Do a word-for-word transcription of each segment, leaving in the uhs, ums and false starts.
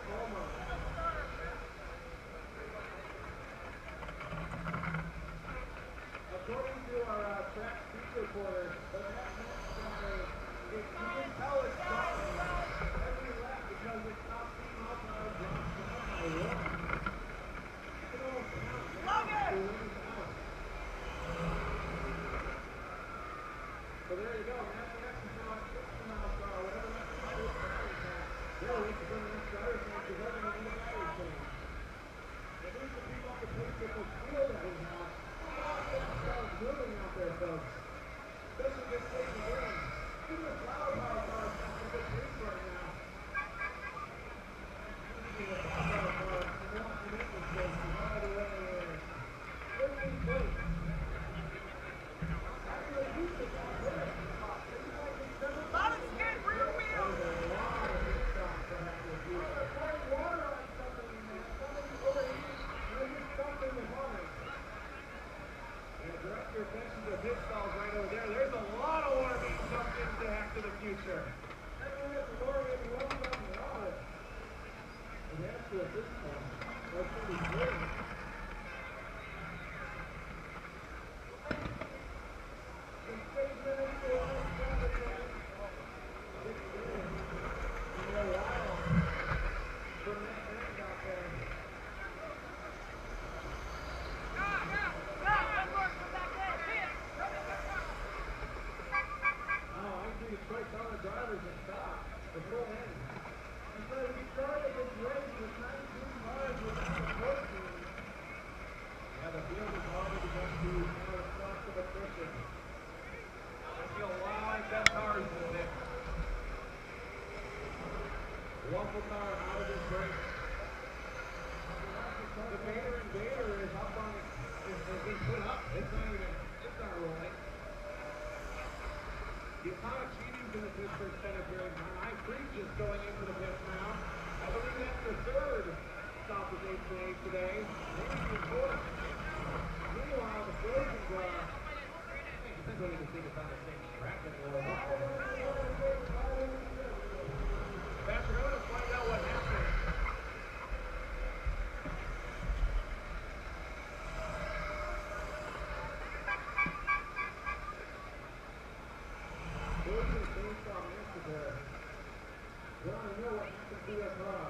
According to our uh, track speed reporter, the next match, it, you can tell it's dropping every lap because it stops being off on our drops down by one. You can almost count down to wins out. So there you go. Master X is now at sixty miles per hour. Whatever that speed is at, they'll reach for the next driver's change because they're going to need a battery change. At least to keep up the pace with the field that we have. Moving out there, folks. Especially this late in the game. Even the flower power cars have a good pace right now. Even the flower power cars, they want to make this race all the way in thirteenth place. Actually, who's the top there? Lot of skid rear wheel. There's a lot of good stops that have to do. They're pouring water on something in there. Somebody's overheating. There's just something in the water. Director of Fences of his stalls right over there. There's a lot of water being dumped into Hack to the Future. Everyone gets the water maybe one time in water. And that's to at this point. That's pretty good. Some space minutes to the next round of track. Six minutes. In a while. From that end out there. Detroit Dollar drivers and stop the full end. And so we started this race with nineteen cars without a fourteen. Yeah, the field is already begun to now a flux of attrition. I feel a lot of that cars in there. Waffle car out of this race. The Vader Invader is up on it. It's been put up. It's not even, it's not rolling. The amount of cheating in the Pittsburgh Center period time. I Creek just going into the pits now. I believe that's the third stop with H and H today. Maybe the fourth. Meanwhile, the Frozen car. I don't even think it's on the same track anymore. Pastor, I'm going to find out what happened. We want to know what happened to that car.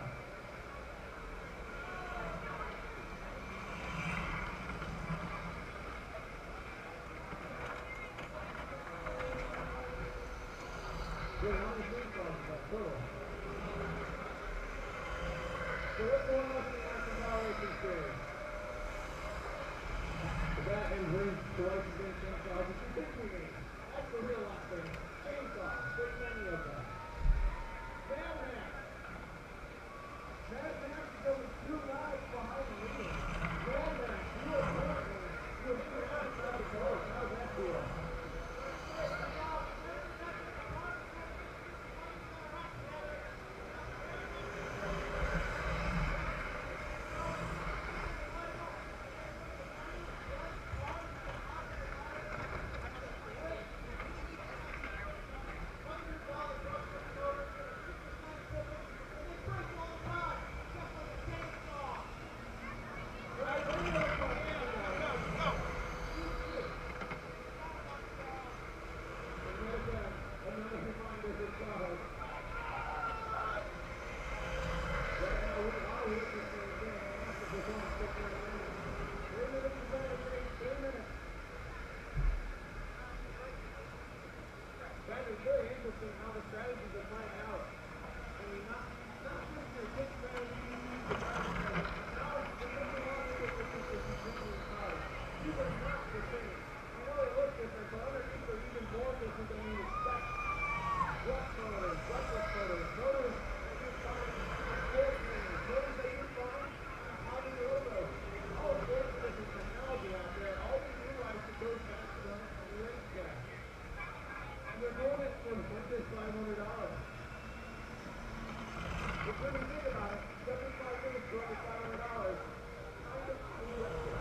Good, how many police cars is that total? So what's going on in the National Power Racing Series? The bat and ring twice again chainsaws. It's a big game. That's the real last thing. Chainsaws. There's many of them. Mad Max. Mad Max is only two lives behind the lead. Mad Max, you are currently, you are here outside the coast. How's that feel? It's very interesting how the strategies are playing out. I mean, not, not just your pit strategies, the driver strategies. Now, they're moving on to the continuing cars. These are not the same. I know they look different, but underneath they're even more different than you expect. Flex motors, brushless motors, motors that you find on four cylinders, motors that you find on Hobby Lobos. All sorts of different technology out there. All we realize it goes faster than the race guy. And they're doing it for just five hundred dollars. If when you think about it, seventy-five minutes for only five hundred dollars, kind of unrealistic.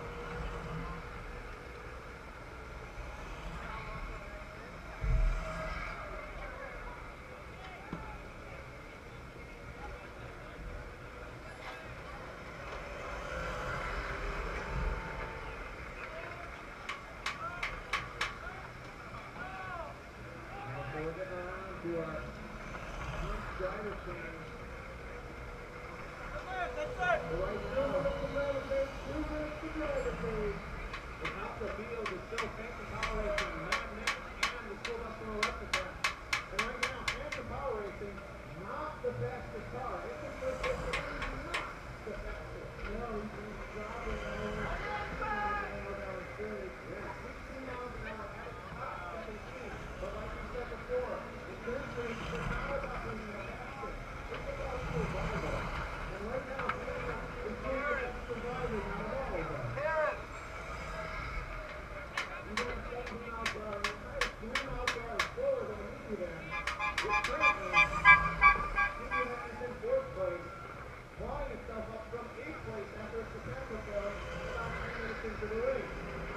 change. That's it, that's it. But right now, the driver phase, two minutes to driver phase. The top of the field is still Phantom Power Racing, Mad Max, and the School Bus Pro Electrica. And right now, Phantom Power Racing, not the fastest car. It's the first place that is not the fastest. No, he's dropping over sixteen miles an hour down the straight. Yeah, sixteen miles an hour at its top, seventeen. But like we said before, the third race is not about being the fastest. It's about survival. And right now, Phantom is being the best survivor out of all of them. Hear it. You're going seventeen miles per hour, and three miles per hour slower than a minivan. It's currently, Indianapolis is in fourth place, clawing itself up from eighth place after its mechanical failure about three minutes into the race.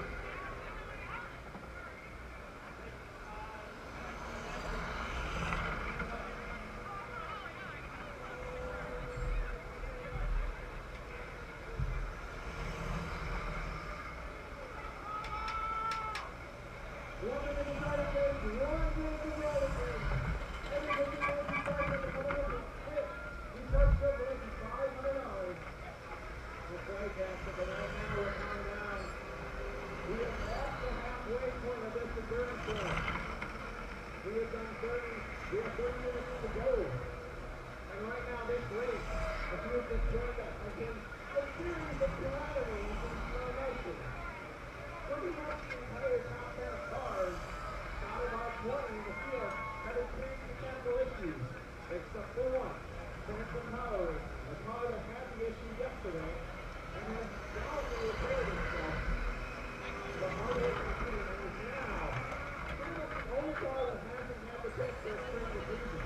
One minute to drive the phase, one minute to drive the phase. Everybody knows he starts at the coming up with fifth. He starts still making five hundred dollars. We'll play past it, but right now we're counting down. We have passed the halfway point of this endurance race. We have done thirty, we have thirty minutes to go. And right now this race, if you have just joined us, again, a series of calamities in slow motion. Pretty much the entire top ten cars out of our twenty in the field have experienced mechanical issues, except for one, Phantom Power Racing, a car that had the issue yesterday and has solidly repaired itself. The Harley Davidson is now pretty much the only car that hasn't had to fix their spring season.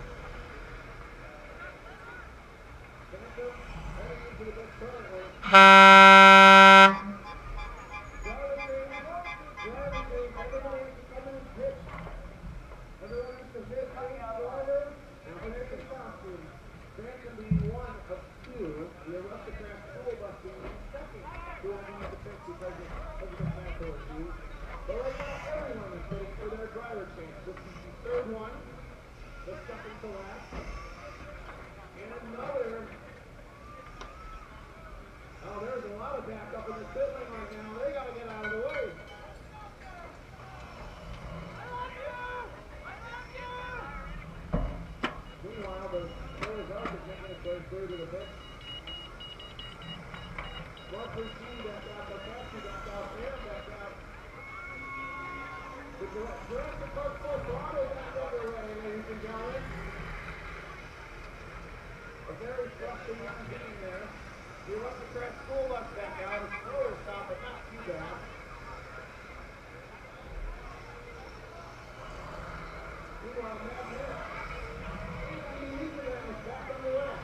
Phantom heading into the big currently. Everyone needs to miss the driver, and when it's a costume, Phantom being one of two, the Aristocrat School Bus being second, who will need to fix because of, of the mechanical issues. But right now, everyone is waiting for their driver change. This is the third one, the second to last, and another. Oh, there's a lot of backup in the pit lane right now. They got to get out of the way. Meanwhile, the Noah's Ark is making its way through to the pit. Mark Lucene back out, Bukowski back out, and back out. The Jurassic Park full throttle back underway, ladies and gentlemen. A very frustrating game there. The Aristocrat School Bus back out. A slower stop, but not too bad. Meanwhile, Matt Mayer. Back on the way.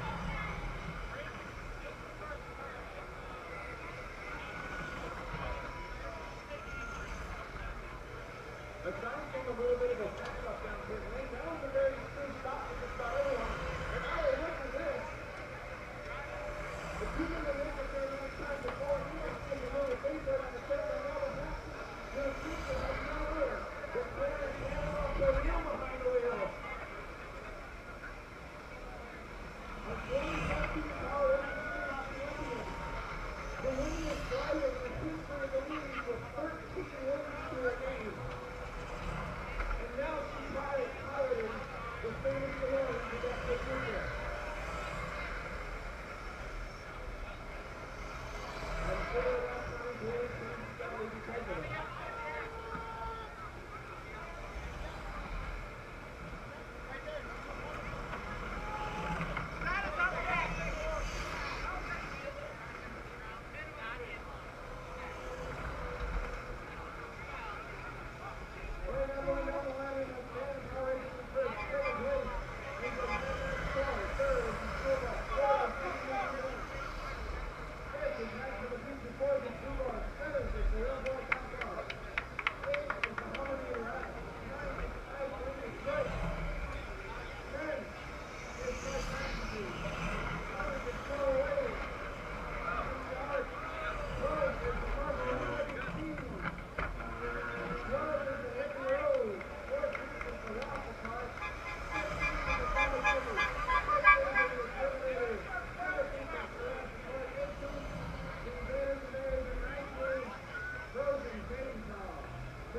Exciting a little bit of a backup down here. That was a very smooth stop for just about everyone. And now they look at this. If you can make it there many times before, you might see a little thing there on the pit right now. But that's going to keep it right now there. The player is standing off the wheel behind the wheel.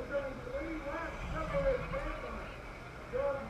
during three laps, cover his back line. Jordan